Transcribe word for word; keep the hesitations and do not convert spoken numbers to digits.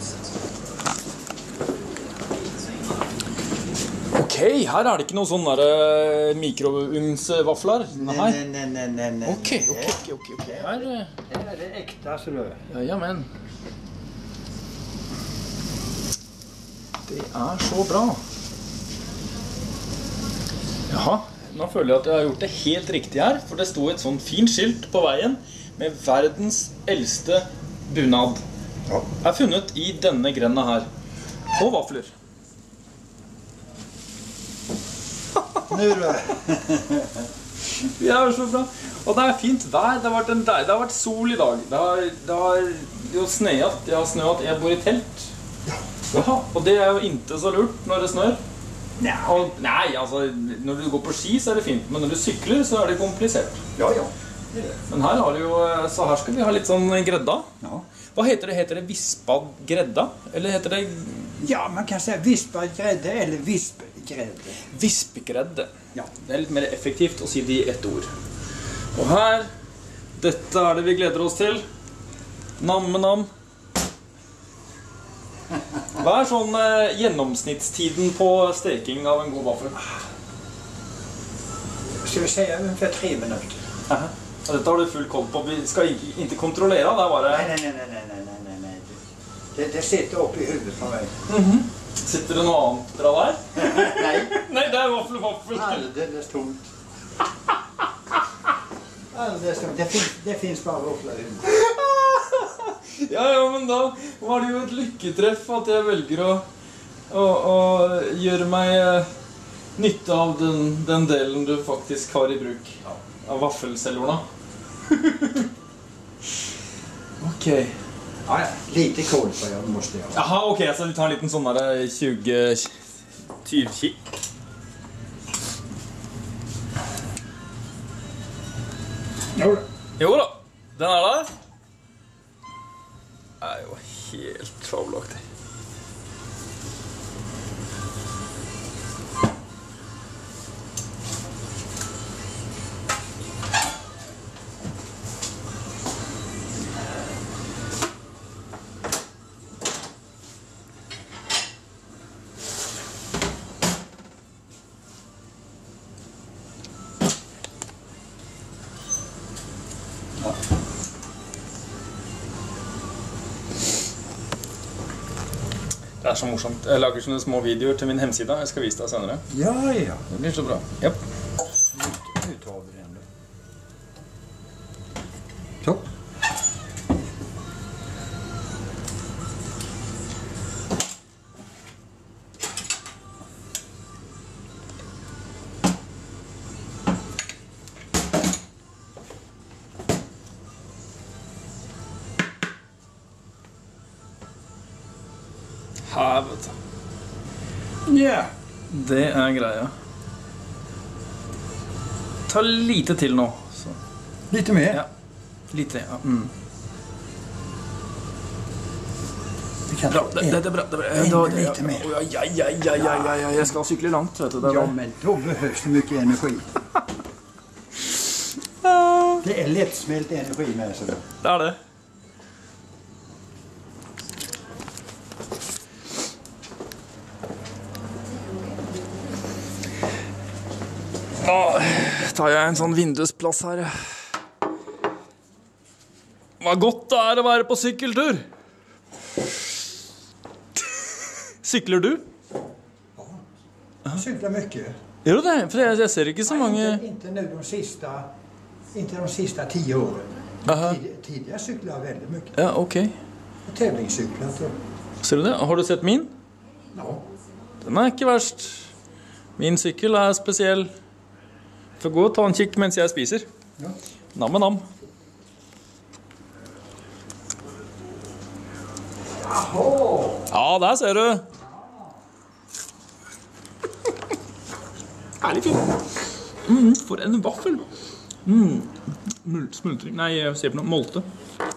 Ok, her er det ikke noen sånne der mikroovnsvafler. Nei, nei, nei, nei, nei, nei. Ok, ok, ok, ok, ok. Her, her er det ekte, så du. Ja, ja, men. Det er så bra. Jaha, nå føler jeg at jeg har gjort det helt riktig her, for det sto et sånn fint skilt på veien med verdens eldste bunad. Ja. Er funnet i denne grenda her. Og vafler. Nu då. Det er så bra. Og det er fint vær. Det har vært, en, det har vært sol i dag. Det har, det har jo snøet. Det har snøet. Jeg bor i telt. Jaha, og det er jo ikke så lurt når det snør. Nei. Og, nei, altså, når du går på ski så er det fint, men når du sykler så er det komplisert. Ja, ja. Men her har du jo, så her skal vi ha litt sånn gredda. Ja. Hva heter det? Heter det vispad gredda? Eller heter det... Ja, man kan si vispad gredde eller vispgredde. Vispgredde. Ja, det er litt mer effektivt å si det i ett ord. Og her, dette er det vi gleder oss til. Namme-nam. Hva er sånn eh, gjennomsnittstiden på steking av en god vaffel? Skal vi si ungefär tre minutter. Aha. Ja, dette har du full koll på. Vi skal ikke kontrollere, det er bare... Nei, nei, nei, nei, nei, nei, nei, nei. Det, det sitter oppe i huvudet på meg. Mm-hmm. Sitter det noe annet fra der? Nei. Nei, det er vaffel, vaffel. Alldeles tomt. Alldeles tomt. Det, fin det finns bare vafler i huvudet. Ja, ja, men da var det jo et lykketreff at jeg velger å, å, å gjøre meg eh, nytte av den, den delen du faktisk har i bruk av vaffelcellorna. Ok. Ja, ja. Lite kål på jag måste jag. Jaha, ok, så vi tar en liten sånn der tjue tyvkikk. Jo da. Jo da, den er der. Det er jo helt fabelaktig. Det er så morsomt. Jeg lager sånne små videoer til min hemsida. Jeg skal vise deg senere. Ja, ja. Det blir så bra. Japp. Nu tar vi den då. Så. Her, vet du. Ja. Det er greia. Ta lite til nå. Så. Lite mer? Ja. Lite, ja. Mm. Vi kan Bra, det, det er bra. Det er bra. Ännu Da- lite ja, mer. Ja, ja, ja, ja, ja, ja, ja. Jeg skal sykle langt, vet du. Det er Ja, bra. men då behövs det mycket energi. Det är lättsmält energi med sig då. Det er det. Nå tar jeg en sånn vindusplass her. Hva godt det er å være på sykkeltur. Sykler du? Jag cyklar mycket. Gjør du det? For jeg, jeg ser ikke så mange... Inte, inte nu de sista, inte de sista tio åren. Aha. Tid, tidigare cyklade jag väldigt mycket. Ja, ok. Och tävlingscyklar tror jag. Ser du det? Har du sett min? Ja. Den er ikke verst. Min sykkel er spesiell. Får gå og ta en kikk mens jeg spiser. Ja. Nam med nam. Jaha! Ja, der ser du. Herlig fint. Mm, for en vaffel. Mm. Mul- Smultring. Nei, jeg ser på noe. Molte.